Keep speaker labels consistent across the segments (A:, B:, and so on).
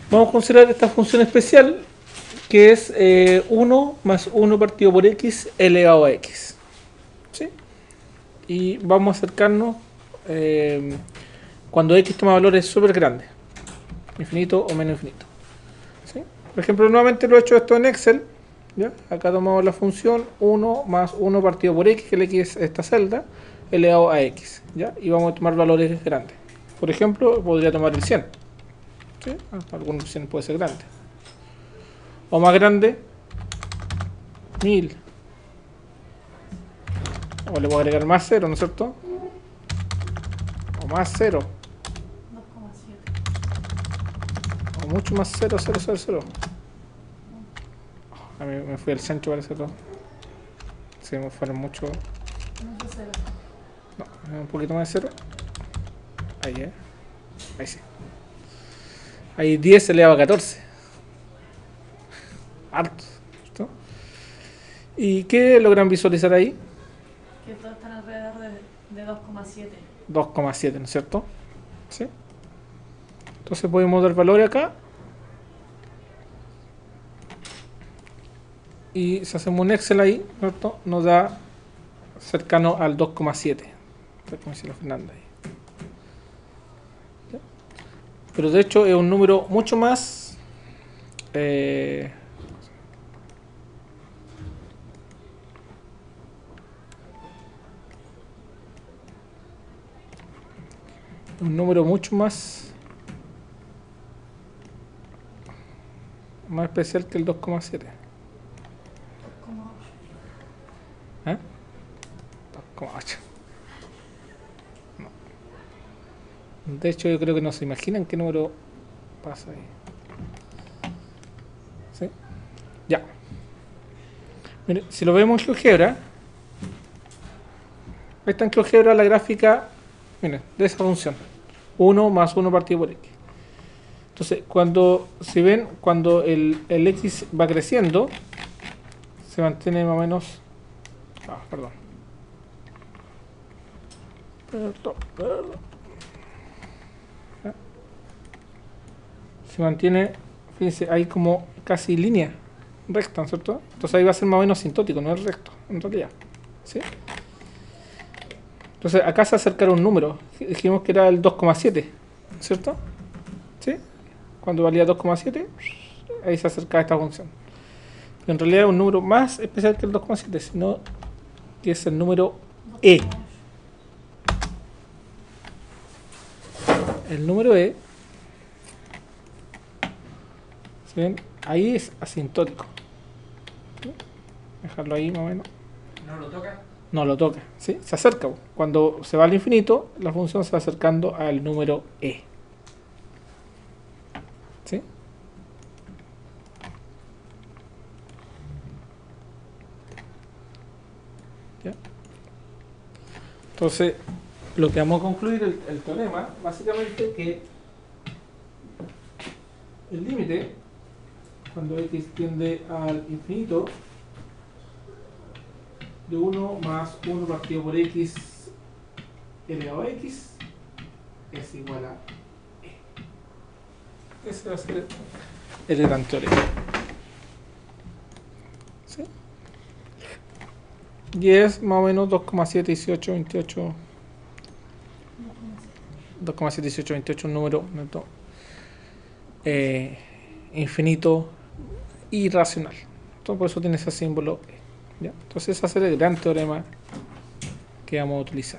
A: Vamos a considerar esta función especial que es 1 más 1 partido por x elevado a x. ¿Sí? Y vamos a acercarnos cuando x toma valores súper grandes, infinito o menos infinito. ¿Sí? Por ejemplo, nuevamente lo he hecho esto en Excel. ¿Ya? Acá tomamos la función 1 más 1 partido por x, que el x es esta celda, elevado a x. ¿Ya? Y vamos a tomar valores grandes. Por ejemplo, podría tomar el 100. ¿Sí? Algunos 100 puede ser grande. O más grande, 1000. O le puedo agregar más 0, ¿no es cierto? O más 0.
B: 2,7.
A: O mucho más 0, 0, 0, 0. A mí me fui al centro para hacerlo. Se me fueron mucho.
B: Mucho cero.
A: No, un poquito más de 0. Ahí, ahí sí. Ahí 10 elevado a 14. Harto. ¿Cierto? ¿Y qué logran visualizar ahí?
B: Que todos están alrededor de 2,7.
A: 2,7, ¿no es cierto? ¿Sí? Entonces podemos dar valores acá. Y si hacemos un Excel ahí, ¿cierto? Nos da cercano al 2,7. Como dice la Fernanda ahí. ¿Ya? Pero de hecho es un número mucho más un número mucho más especial que el 2,7.
B: 2,8.
A: ¿Eh? 2,8. No. De hecho yo creo que no se imaginan qué número pasa ahí. ¿Sí? Ya. Mire, si lo vemos en GeoGebra, ahí está en GeoGebra la gráfica, miren, de esa función. 1 más 1 partido por x. Entonces, si ven, cuando el x va creciendo, se mantiene más o menos. Perdón. Se mantiene, fíjense, hay como casi línea recta, ¿no es cierto? Entonces ahí va a ser más o menos asintótico, no es recto, en realidad. ¿Sí? Entonces acá se acercará un número. Dijimos que era el 2,7, ¿cierto? ¿Sí? Cuando valía 2,7, ahí se acerca esta función. Pero en realidad es un número más especial que el 2,7, sino que es el número E.
B: 2,8.
A: El número E, ¿sí ven? Ahí es asintótico. ¿Sí? Dejarlo ahí más o menos.
C: ¿No lo toca?
A: No lo toca, ¿sí? Se acerca. Cuando se va al infinito, la función se va acercando al número E. ¿Sí? ¿Ya? Entonces, lo que vamos a concluir el teorema, básicamente que el límite, cuando x tiende al infinito, de 1 más 1 partido por x elevado a x es igual a e. Ese va a ser el gran teorema. ¿Sí? Y es más o menos 2,71828. 2,71828, un número neto, infinito irracional. Entonces, por eso tiene ese símbolo E. ¿Ya? Entonces ese va a ser el gran teorema que vamos a utilizar.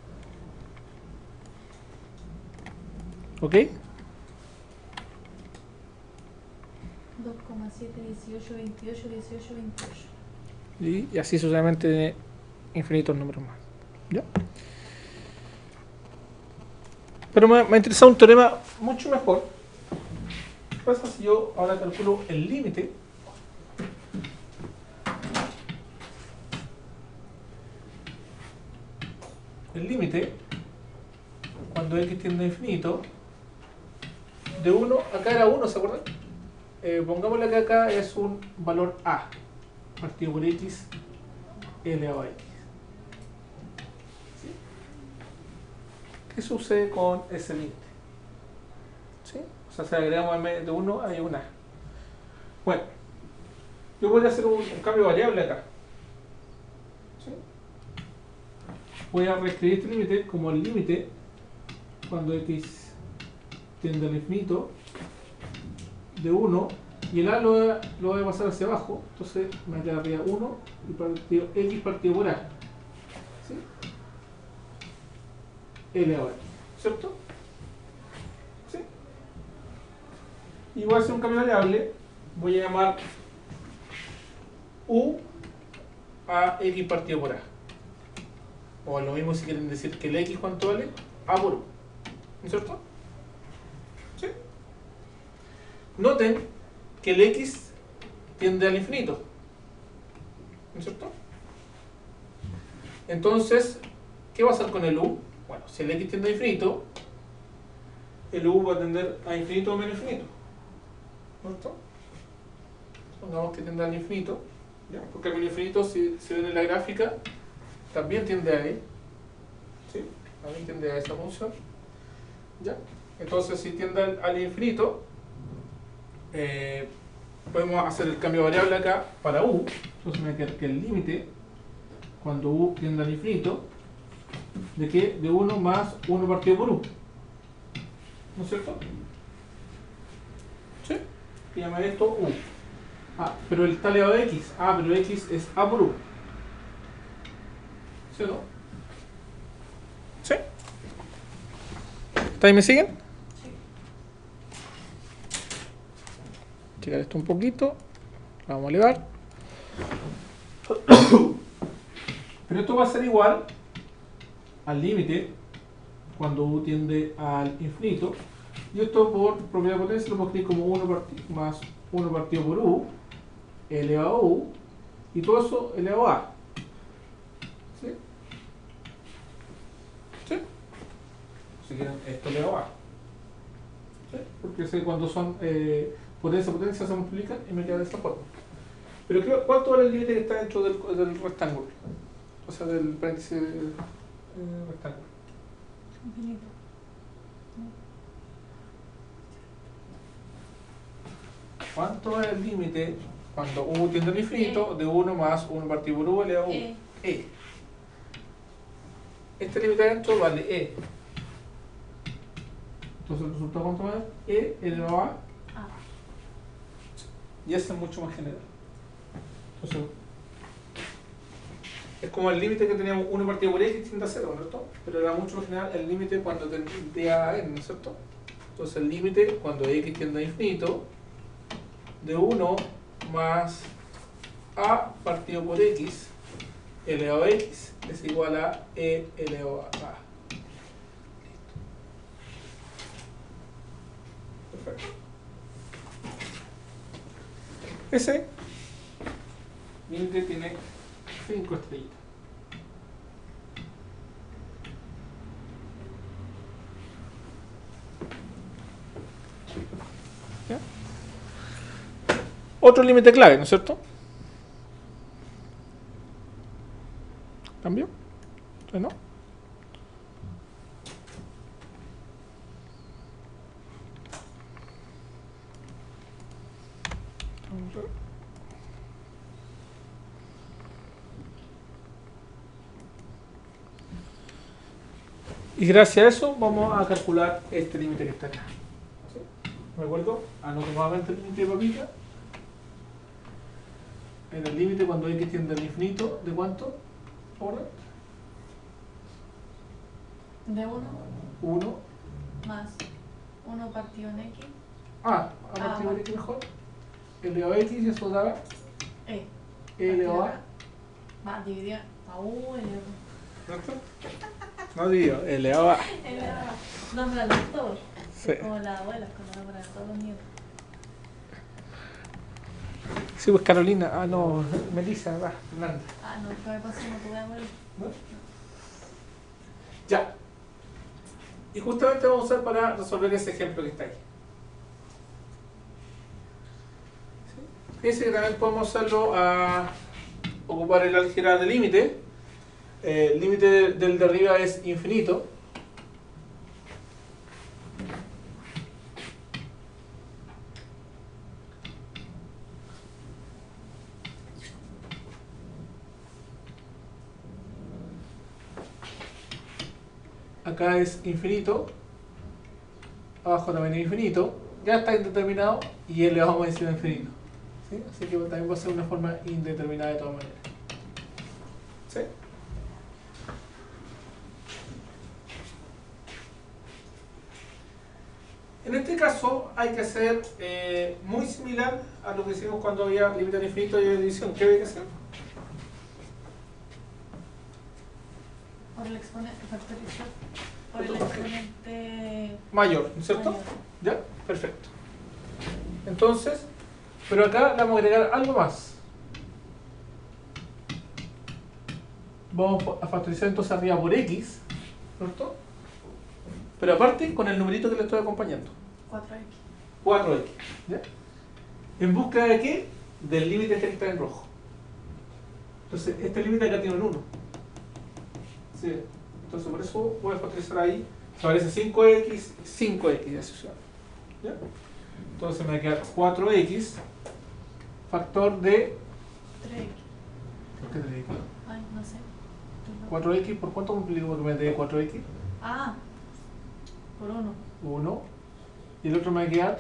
A: ¿Ok?
B: 2,7, 18, 28, 18, 28.
A: Y así sucesivamente tiene infinitos números más. ¿Ya? Pero me ha interesado un teorema mucho mejor. ¿Qué pasa si yo ahora calculo el límite? El límite, cuando x tiende a infinito, de 1, acá era 1, ¿se acuerdan? Pongámosle que acá es un valor a, partido por x elevado a x. ¿Sí? ¿Qué sucede con ese límite? ¿Sí? O O sea, si agregamos en vez de 1 hay una. Bueno, yo voy a hacer un cambio variable acá. ¿Sí? Voy a reescribir este límite como el límite cuando x tiende al infinito de 1 y el a lo voy a pasar hacia abajo, entonces me quedaría 1 y partido, x partido por a. ¿Sí? Elevado a x, ¿cierto? ¿Sí? Y voy a hacer un cambio variable, voy a llamar u a x partido por a. O lo mismo si quieren decir que el x cuánto vale, a por u. ¿No es cierto? ¿Sí? Noten que el x tiende al infinito. ¿No es cierto? Entonces, ¿qué va a hacer con el u? Bueno, si el x tiende al infinito, el u va a tender a infinito o menos infinito. ¿No es cierto? Pongamos que tiende al infinito, ¿ya? Porque el menos infinito, si ven en la gráfica, también tiende a ahí. ¿Sí? También tiende a esa función. ¿Ya? Entonces, si tiende al infinito, podemos hacer el cambio variable acá para u. Entonces me queda que el límite, cuando u tiende al infinito, ¿de qué? De 1 más 1 partido por u. ¿No es cierto? ¿Sí? Y llamaré esto u. Ah, pero el está elevado a x. Ah, pero x es a por u. ¿Sí o no? ¿Sí? ¿Está ahí me siguen?
B: Sí.
A: Checar esto un poquito. Lo vamos a elevar. Pero esto va a ser igual al límite cuando u tiende al infinito. Y esto por propiedad de potencia lo puedo escribir como 1 más 1 partido por u elevado a u. Y todo eso elevado a. ¿Sí? ¿Sí? Si quieren, esto elevado a. ¿Sí? Porque cuando son potencia se multiplican y me queda de esta forma. Pero ¿cuánto vale el límite que está dentro del rectángulo? O sea, del paréntesis rectángulo.
B: Infinito.
A: ¿Cuánto es el límite cuando u tiende al infinito de 1 más 1 partido por u elevado a u? E. Este límite adentro vale e. Entonces el resultado cuánto es e elevado a. Y ese es mucho más general. Entonces, es como el límite que teníamos 1 partido por x tiende a 0, ¿no es cierto? Pero era mucho más general el límite cuando tendía a n, ¿no es cierto? Entonces el límite cuando x tiende a infinito de 1 más a partido por x elevado a x es igual a e elevado a a. Perfecto. Ese límite tiene 5 estrellitas. ¿Ya? Otro límite clave, ¿no es cierto? ¿Cambio? ¿Sí, no? Y gracias a eso vamos a calcular este límite que está acá. ¿Sí? ¿Me acuerdo? Anoto nuevamente el límite de papita. En el límite cuando x tiende al infinito, ¿de cuánto? Ahora.
B: De 1
A: 1.
B: más 1 partido en x.
A: A partir de x mejor. Elevado a x y eso da
B: E.
A: elevado a.
B: Va, dividido a u elevado.
A: ¿Cierto? No digo, elevado a.
B: Elevado. No, me la doctor.
A: Sí.
B: Como las abuelas, cuando van para todos los nietos.
A: Sí, pues Carolina. Ah, no, Melissa, va, Fernanda.
B: Ah, no, ¿qué me pasó? No tuve abuelo.
A: ¿No? Ya. Y justamente vamos a usar para resolver ese ejemplo que está ahí. ¿Sí? Fíjense que también podemos hacerlo a ocupar el álgebra de límite. El límite del de arriba es infinito. acá es infinito, abajo también es infinito, ya está indeterminado y elevado a encima de infinito. ¿Sí? Así que también va a ser una forma indeterminada de todas maneras. ¿Sí? En este caso hay que hacer muy similar a lo que hicimos cuando había límite al infinito y división. ¿Qué había que hacer?
B: Por el exponente, factorizar. Por el exponente
A: Mayor, ¿no es cierto?
B: mayor.
A: ¿Ya? Perfecto. Entonces, pero acá le vamos a agregar algo más. Vamos a factorizar entonces arriba por x, ¿cierto? Pero aparte con el numerito que le estoy acompañando.
B: 4x.
A: 4x. ¿Ya? ¿En búsqueda de qué? Del límite que está en rojo. Entonces, este límite acá tiene un 1. ¿Sí? Entonces, por eso voy a factorizar ahí. Se aparece 5x, 5x y así sucede. ¿Ya? Entonces me va a quedar 4x factor de...
B: 3x.
A: ¿Por qué 3x?
B: Ay, no sé.
A: 4x, ¿por cuánto multiplico por medio de 4x?
B: Ah, por 1.
A: 1. Y el otro me va a quedar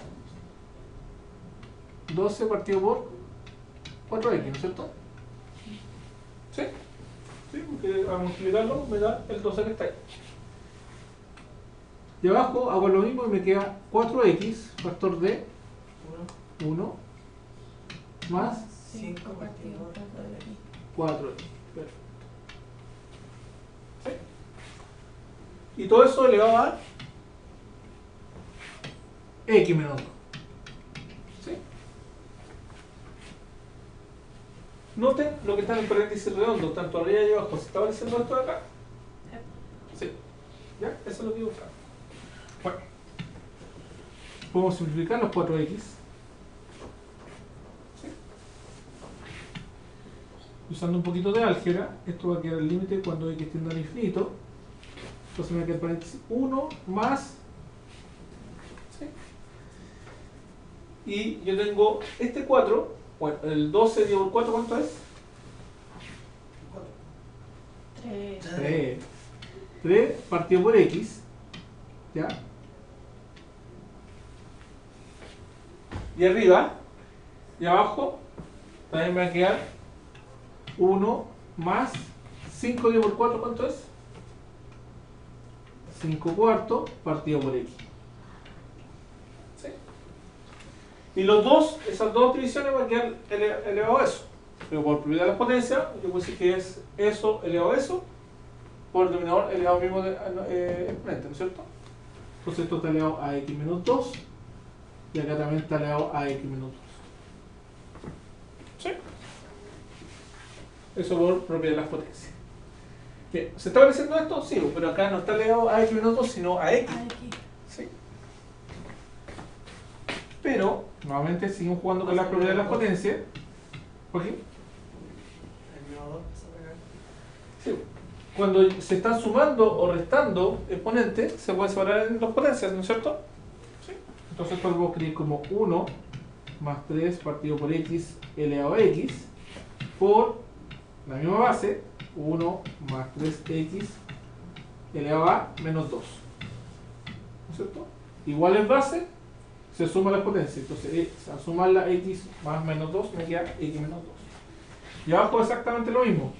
A: 12 partido por 4x, ¿no es cierto? ¿Sí? Sí, porque al multiplicarlo me da el 12 que está ahí. Y abajo hago lo mismo y me queda 4x factor de 1 más
B: 5 partido por 4x.
A: 4x. Perfecto. ¿Sí? Y todo eso elevado a x menos 2. ¿Sí? Noten lo que está en el paréntesis redondo, tanto arriba y abajo. ¿Se está apareciendo esto de acá? Sí. ¿Ya? Eso es lo que buscamos. Bueno. Podemos simplificar los 4x. ¿Sí? Usando un poquito de álgebra, esto va a quedar el límite cuando x tiende al infinito. Entonces me va a quedar paréntesis 1 más. ¿Sí? Y yo tengo este 4, bueno, el 12 dividido por 4, ¿cuánto es?
B: 3.
A: 3 partido por x, ¿ya? Y arriba y abajo también me va a quedar 1 más 5 dividido por 4, ¿cuánto es? 5 cuartos partido por x. ¿Sí? Y los dos, esas dos divisiones van a quedar elevado a eso. Pero por propiedad de las potencias, yo puedo decir que es eso elevado a eso, por el denominador elevado al mismo exponente, ¿no es cierto? Entonces esto está elevado a x menos 2, y acá también está elevado a x menos 2. ¿Sí? Eso por propiedad de las potencias. Bien, ¿se está apareciendo esto? Sí, pero acá no está elevado a x menos 2, sino a x. ¿Sí? Pero, nuevamente, seguimos jugando con las propiedades de las potencias. ¿Por qué? Sí. Cuando se están sumando o restando exponentes, se puede separar en dos potencias, ¿no es cierto? Sí. Entonces esto lo puedo escribir como 1 más 3 partido por x elevado a x por la misma base, 1 más 3x elevado a menos 2. ¿No es cierto? Igual en base, se suma las potencias. Entonces, al sumar la x más menos 2, me queda x menos 2. Y abajo exactamente lo mismo.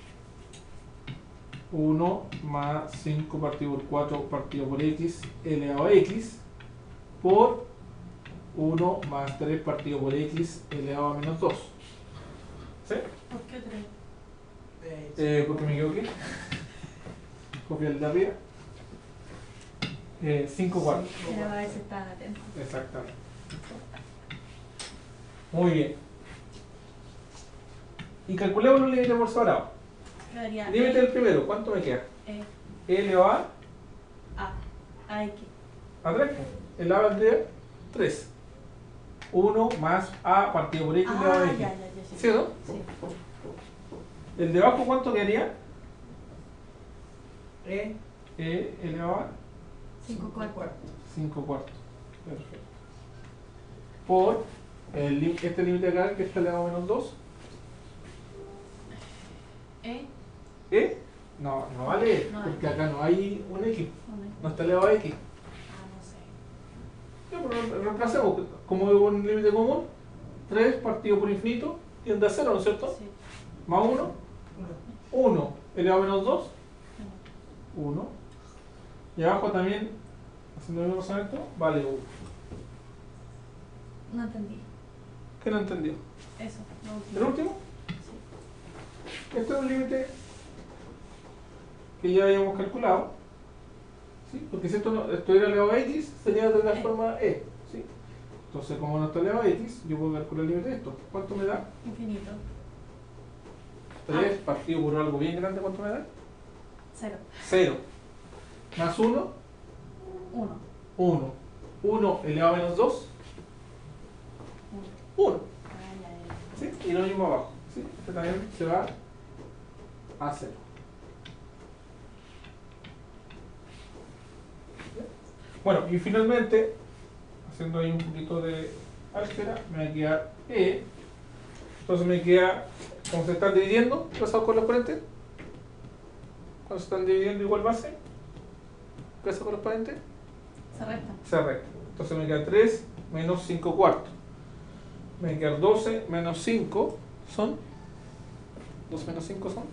A: 1 más 5 partido por 4 partido por x elevado a x por 1 más 3 partido por x elevado a menos 2. ¿Sí?
B: ¿Por qué 3?
A: Porque me equivoqué. Copié el de arriba. 5 cuartos.
B: Pero a veces están atentos.
A: Exactamente. Muy bien. Y calculemos los límites por separado.
B: Quedaría
A: Límite del primero, ¿cuánto me queda? E elevado
B: a x.
A: a 3. El a valdría 3. 1 más a partido por x elevado a x.
B: Ya, sí.
A: ¿Sí o no?
B: Sí.
A: El de abajo, ¿cuánto quedaría?
C: E
A: elevado a
B: 5 cuartos.
A: 5 cuartos. Perfecto. Por este límite acá que está elevado a menos 2.
B: E
A: E No, no vale,
B: No
A: porque
B: hay.
A: acá no hay un X,
B: ¿Dónde?
A: no está elevado a X.
B: Ah, no sé.
A: Ya, pero reemplacemos, como es un límite común, 3 partido por infinito tiende a 0, ¿no es cierto?
B: Sí.
A: Más 1, 1 elevado a menos 2, 1. Y abajo también, haciendo el mismo razonamiento, vale 1.
B: No entendí.
A: ¿Qué no entendió?
B: Eso, lo último.
A: ¿El último?
B: Sí.
A: Este es un límite que ya habíamos calculado, ¿sí? Porque si esto era elevado a X, sería de la forma E, ¿sí? Entonces, como no está elevado a X, yo puedo calcular el límite de esto. ¿Cuánto me da?
B: Infinito.
A: 3 partido por algo bien grande, ¿cuánto me da?
B: 0.
A: 0. Más 1,
B: 1.
A: 1. 1 elevado a menos 2, 1. ¿Sí? Y lo mismo abajo, ¿sí? Este también se va a 0. Bueno, y finalmente, haciendo ahí un poquito de álgebra, me va a quedar E. Entonces me queda, como se están dividiendo los con los exponentes, cuando se están dividiendo igual base, ¿qué hace con los exponentes?
B: Se resta.
A: Se resta. Entonces me queda 3 menos 5 cuartos. Me queda 12 menos 5 son. 12 menos 5 son.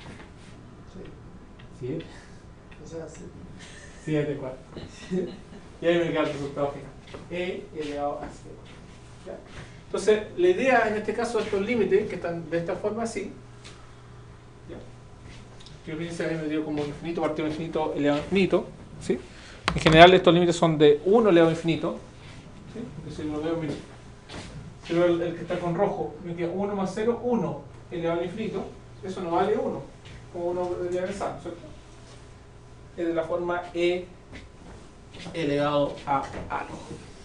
A: 7.
C: O sea, sí.
A: 7 cuartos. Y ahí me queda el resultado final. E elevado a 0. ¿Ya? Entonces, la idea en este caso de estos límites, que están de esta forma así, ¿ya? Yo pienso que me dio como infinito partido infinito elevado a infinito, ¿sí? En general estos límites son de 1 elevado a infinito, ¿sí? Porque si lo veo, mira, si veo el que está con rojo, me queda 1 más 0, 1 elevado al infinito, eso no vale 1, como uno debería pensar, ¿cierto? Es de la forma E elevado a algo.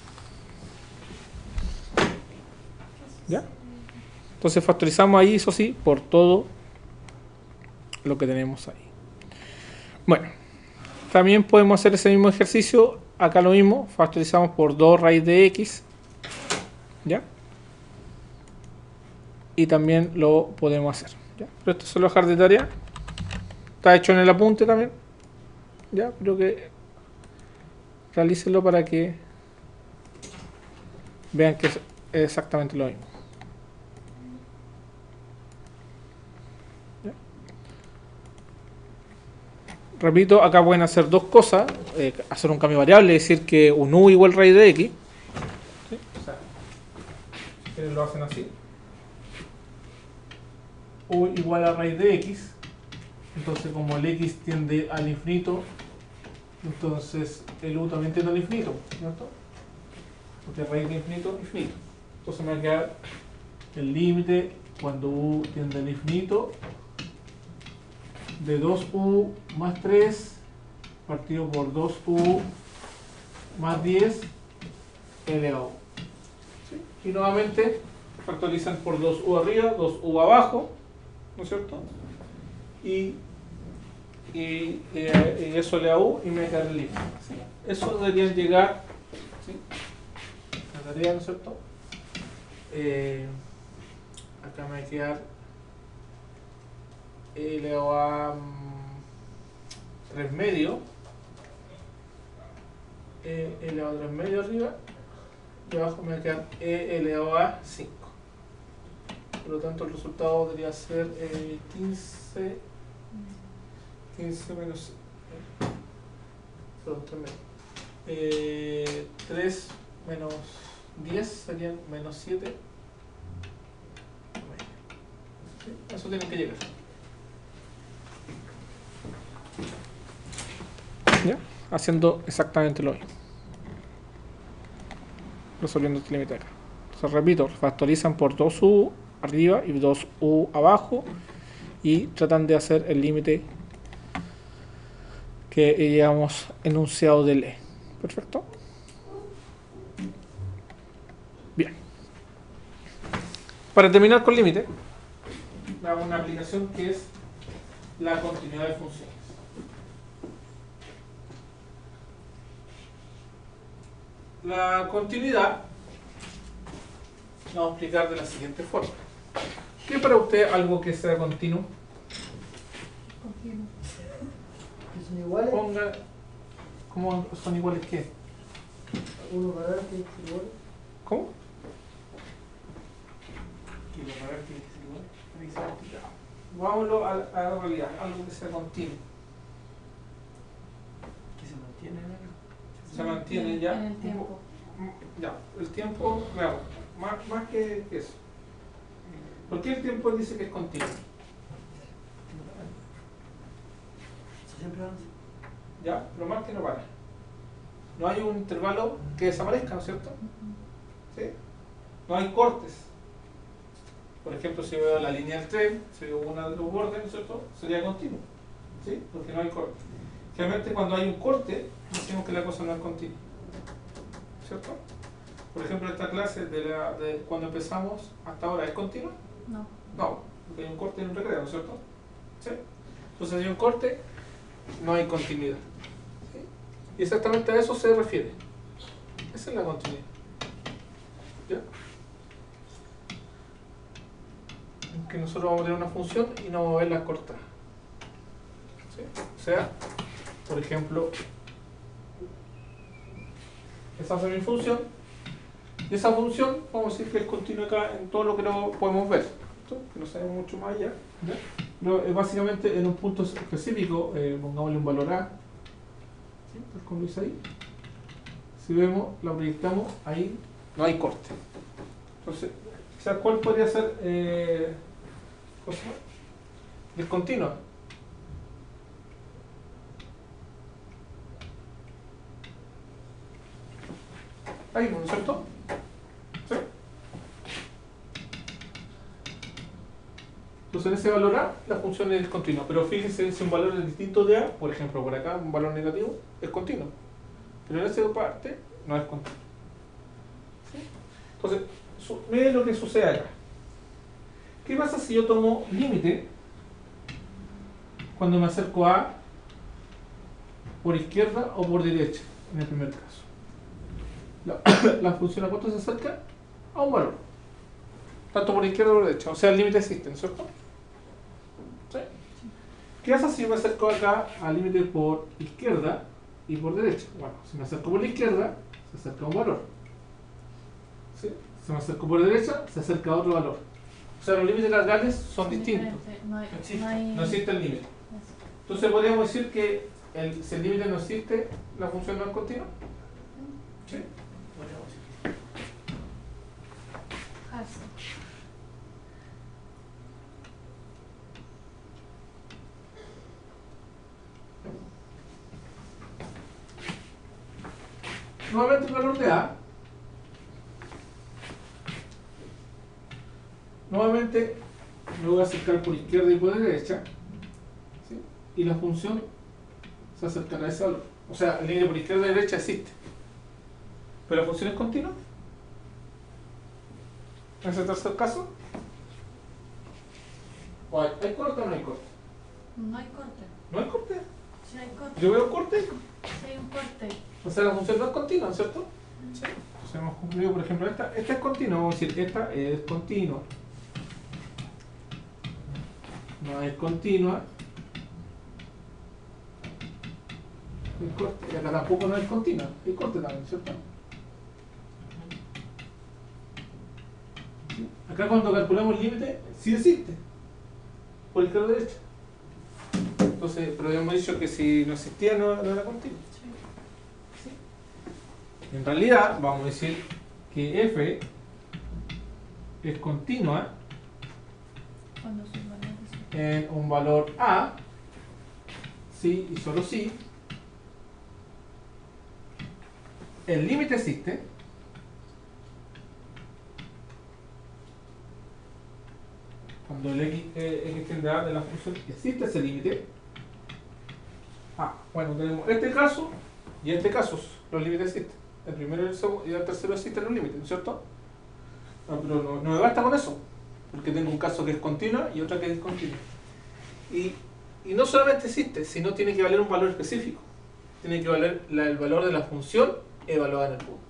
A: ¿Ya? Entonces factorizamos ahí, eso sí, por todo lo que tenemos ahí. Bueno, también podemos hacer ese mismo ejercicio, acá lo mismo, factorizamos por 2 raíz de x, ¿ya? Y también lo podemos hacer, ¿ya? Pero esto se lo dejar de tarea, está hecho en el apunte también, ¿ya? Creo que realícenlo para que vean que es exactamente lo mismo. Repito, acá pueden hacer dos cosas, hacer un cambio variable, decir que un u igual raíz de x, ¿sí? O sea, si quieren lo hacen así, u igual a raíz de x, entonces como el x tiende al infinito, entonces el u también tiende al infinito, ¿cierto? Porque raíz de infinito, infinito. Entonces me va a quedar el límite cuando u tiende al infinito de 2u más 3 partido por 2u más 10 elevado a u. ¿Sí? Y nuevamente factorizan por 2u arriba, 2u abajo, ¿no es cierto? Y eso elevado a u y me queda el límite. ¿Sí? Eso deberían llegar, ¿sí? La tarea, ¿no es cierto? Acá me va a quedar E elevado a 3 medio, E elevado a 3 medio arriba, y abajo me va a quedar E elevado a 5. Por lo tanto, el resultado debería ser 15 menos, perdón, 3 medio. 3 menos 10 serían menos 7. ¿Sí? Eso tienen que llegar. ¿Ya? Haciendo exactamente lo mismo, resolviendo este límite acá. Entonces repito, factorizan por 2u arriba y 2u abajo y tratan de hacer el límite que llevamos enunciado del E. Perfecto. Bien. Para terminar con límite, hago una aplicación que es la continuidad de funciones. La continuidad la vamos a explicar de la siguiente forma. ¿Qué es para usted algo que sea continuo?
B: Continuo.
C: son iguales.
A: Ponga, ¿cómo son iguales qué?
C: 1 para R tiene que ser igual.
A: ¿Cómo? Y lo para ver tiene que ser igual. Tiene que ser multiplicado. Vámonos a la realidad, algo que sea continuo.
D: Que se mantiene en el...
A: Se mantiene ya.
B: En el tiempo.
A: Ya, el tiempo, claro, más que eso. ¿Por qué el tiempo dice que es continuo?
D: Eso siempre avanza.
A: Ya, pero más que no para. No hay un intervalo que desaparezca, ¿no es cierto? ¿Sí? No hay cortes. Por ejemplo, si veo la línea del tren, si veo una de los bordes, ¿no es cierto? Sería continuo. ¿Sí? Porque no hay corte. Generalmente cuando hay un corte, decimos que la cosa no es continua. ¿Cierto? Por ejemplo, esta clase de cuando empezamos hasta ahora, ¿es continua?
B: No.
A: No, porque hay un corte en un recreo, ¿no es cierto? ¿Sí? Entonces, si hay un corte, no hay continuidad. ¿Sí? Y exactamente a eso se refiere. Esa es la continuidad. ¿Ya? Que nosotros vamos a tener una función y no vamos a verla cortada. ¿Sí? O sea, por ejemplo, esa es mi función. Y esa función, vamos a decir que es continua acá en todo lo que no podemos ver, ¿cierto? Que no sabemos mucho más allá. ¿Ya? Pero básicamente en un punto específico, pongámosle un valor A, ¿sí? Tal como lo hice ahí. Si vemos, la proyectamos ahí, no hay corte. Entonces, ¿sabes cuál podría ser cosa discontinua? Ahí, ¿no es cierto? ¿Sí? Entonces en ese valor A la función es discontinua, pero fíjense si un valor es distinto de A, por ejemplo por acá un valor negativo, es continuo, pero en esa parte no es continuo. ¿Sí? Entonces, miren lo que sucede acá. ¿Qué pasa si yo tomo límite cuando me acerco a A por izquierda o por derecha, en el primer caso? La función a cuánto se acerca a un valor, tanto por izquierda o por derecha, o sea el límite existe, ¿no es cierto? ¿Sí? ¿Qué pasa si yo me acerco acá al límite por izquierda y por derecha? Bueno, si me acerco por la izquierda, se acerca a un valor. ¿Sí? Si me acerco por derecha, se acerca a otro valor. O sea, los límites laterales son distintos.
B: No hay,
A: No existe el límite.
B: Eso.
A: Entonces podríamos decir que si el límite no existe, la función no es continua. ¿Sí?
D: Podríamos decir.
B: Falso.
A: Nuevamente el valor de A. Nuevamente me voy a acercar por izquierda y por derecha. ¿Sí? Y la función se acercará a ese valor. O sea, el límite por izquierda y derecha existe. ¿Pero la función es continua? ¿En ese tercer caso? ¿O hay corte o no hay corte?
B: No hay corte.
A: ¿No hay corte?
B: Si hay corte.
A: ¿Yo veo corte?
B: Si hay un corte.
A: O sea, la función no es continua, ¿cierto? Sí. Entonces hemos concluido, por ejemplo, esta es continua. Vamos a decir, esta es continua. No es continua. El corte, y acá tampoco no es continua. El corte también, ¿cierto? ¿Sí? Acá cuando calculamos el límite, sí existe. Por izquierda o derecha. Entonces, pero habíamos dicho que si no existía, no era continua.
B: Sí.
A: ¿Sí? En realidad, vamos a decir que f es continua
B: Cuando sus valores son.
A: en un valor A, sí y solo si el límite existe cuando el x tiende a de la función existe ese límite. Bueno, tenemos este caso y este caso, los límites existen. El primero y el segundo y el tercero existen los límites, ¿no es cierto? Pero no me basta con eso, porque tengo un caso que es continua y otra que es discontinua. Y no solamente existe, sino tiene que valer un valor específico. Tiene que valer el valor de la función evaluada en el punto.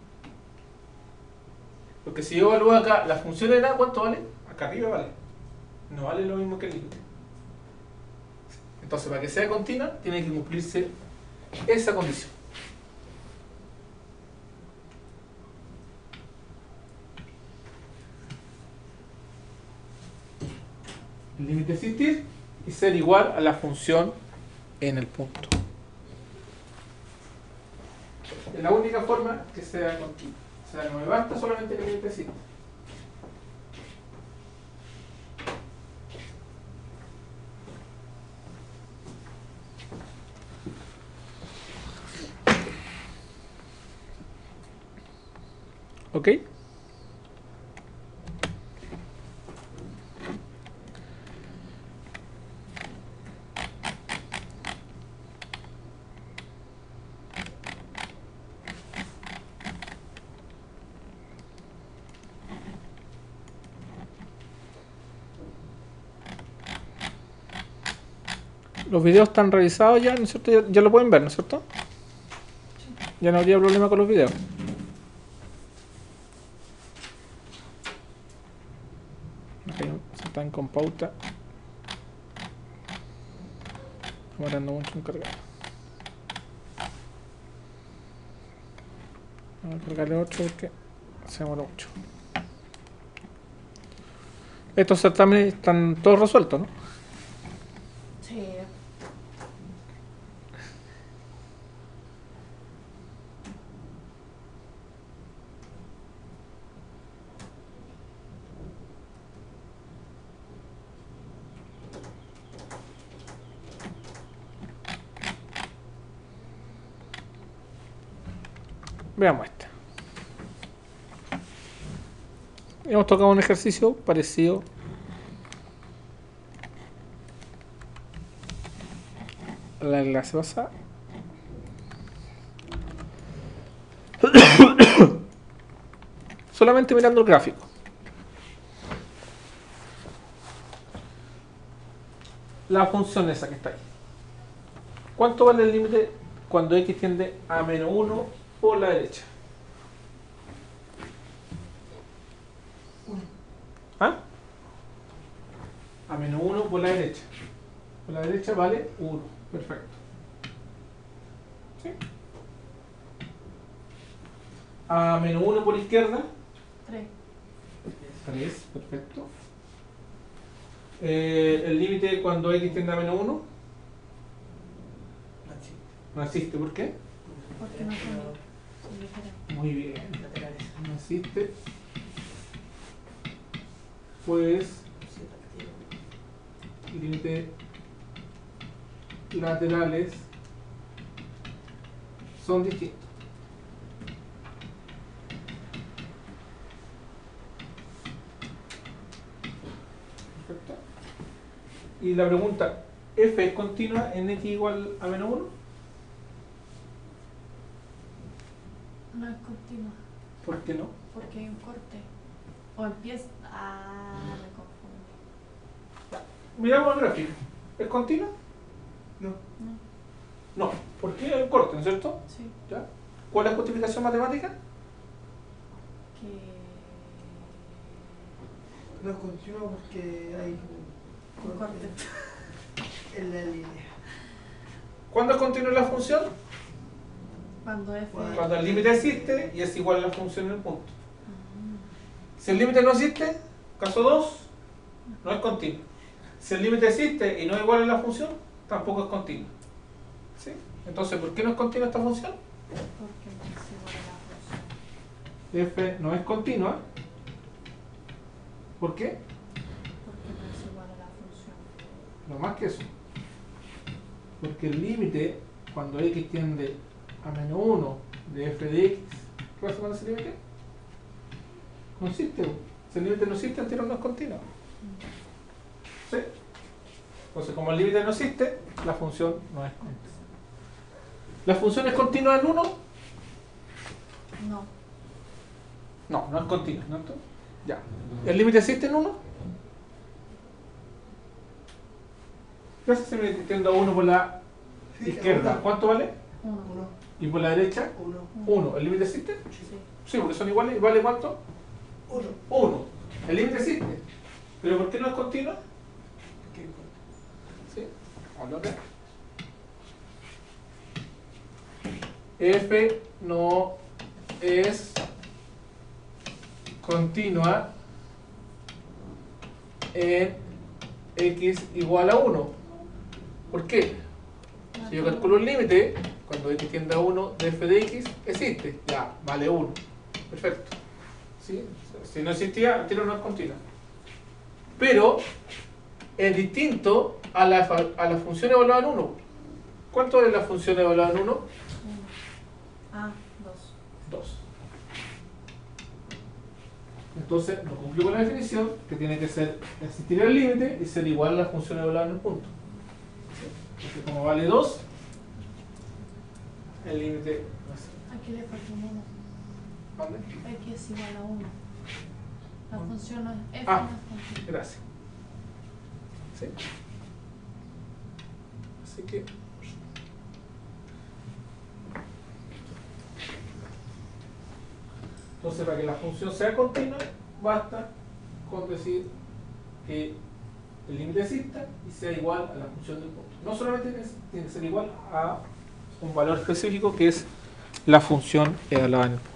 A: Porque si yo evalúo acá la función en A, ¿cuánto vale? Acá arriba vale. No vale lo mismo que el límite. Entonces, para que sea continua, tiene que cumplirse esa condición. El límite existir y ser igual a la función en el punto. Es la única forma que sea continua. O sea, no me basta solamente que el límite exista. ¿Ok? Los videos están revisados ya, ¿no es cierto? Ya lo pueden ver, ¿no es cierto? Ya no habría problema con los videos. Ok, se están con pauta. Demorando mucho en cargar. Vamos a cargarle otro porque se demora mucho. Estos certámenes están todos resueltos, ¿no?
B: Sí.
A: Veamos este. Hemos tocado un ejercicio parecido a la clase pasada. Solamente mirando el gráfico. La función esa que está ahí. ¿Cuánto vale el límite cuando x tiende a menos 1 por la derecha? ¿Ah? A menos 1 por la derecha. Por la derecha vale 1. Perfecto. ¿Sí? A menos 1 por izquierda.
B: 3.
A: 3. Perfecto. El límite cuando x tiende a menos 1 no existe. ¿Por qué?
B: Porque no son diferentes.
A: Muy bien.
D: Laterales.
A: No existe. Pues límite laterales son distintos. Perfecto. Y la pregunta, ¿f es continua en x igual a menos 1?
B: No es continua.
A: ¿Por qué no?
B: Porque hay un corte. O empieza. Ah, me confundo.
A: Miramos el gráfico. ¿Es continua?
D: No.
B: No.
A: No. ¿Por qué hay un corte, no es cierto?
B: Sí.
A: ¿Ya? ¿Cuál es la justificación matemática?
B: Que.
C: No es continuo porque hay
B: Un corte.
C: en la línea.
A: ¿Cuándo es continua la función?
B: Cuando F.
A: Cuando el límite existe y es igual a la función en el punto.
B: Ah.
A: Si el límite no existe, caso 2, no es continuo. Si el límite existe y no es igual a la función, tampoco es continuo. ¿Sí? Entonces, ¿por qué no es continua esta función?
B: Porque no es igual a la función.
A: F no es continua. ¿Por qué?
B: Porque no es igual a la función.
A: No más que eso. Porque el límite, cuando x tiende a menos 1 de f de x, ¿qué pasa con ese límite? No existe. Si el límite no existe, el tiro no es continuo. ¿Sí? Entonces, como el límite no existe, la función no es continua. ¿La función es continua en 1?
B: No.
A: No, no es continua, ¿no? Ya. ¿El límite existe en 1? ¿Qué hace si me tiendo a 1 por la
C: Sí,
A: izquierda?
C: uno.
A: ¿Cuánto vale?
B: 1.
C: Uno.
A: ¿Y por la derecha?
C: Uno.
A: 1. ¿El límite existe?
B: Sí.
A: Sí, porque son iguales. ¿Y vale cuánto?
C: Uno.
A: 1. El límite existe. ¿Pero por qué no es continuo?
C: ¿Qué?
A: ¿Sí? Vamos a ver. f no es continua en x igual a 1. ¿Por qué? Si yo calculo el límite, cuando x tiende a 1 de f de x, existe. Ya, vale 1. Perfecto. ¿Sí? Si no existía, el tiro no es continua. Pero es distinto a la función evaluada en 1. ¿Cuánto es la función evaluada en 1?
B: 1. Ah, 2.
A: 2. Entonces, no cumplió con la definición, que tiene que ser existir el límite y ser igual a la función evaluada en el punto. Entonces, como vale 2, el límite va a ser.
B: Aquí le falta un 1.
A: ¿Dónde?
B: X es igual a 1. La función no es f
A: Ah.
B: no es continua.
A: Gracias. ¿Sí? Así que. Entonces, para que la función sea continua, basta con decir que el límite exista y sea igual a la función del punto. No solamente tiene que ser igual a un valor específico que es la función evaluada en el punto.